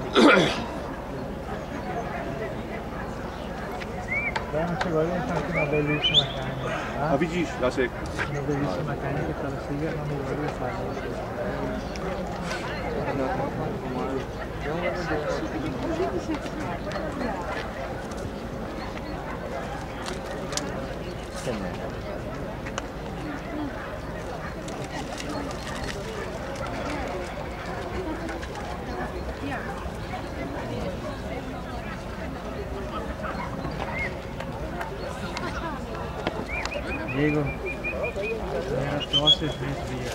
Dai, chegou ali, tá aqui uma belíssima carne. Ah, vidíš, já si... Uma belíssima carne que para seguir no melhor do estado. Diego, era tosse via.